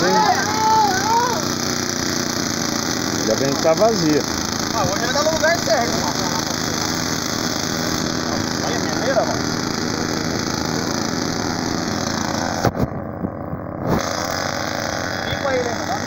Ainda bem que tá vazia. Ah, hoje vai dar no lugar certo. Olha a peneira, mano. Pico aí, né?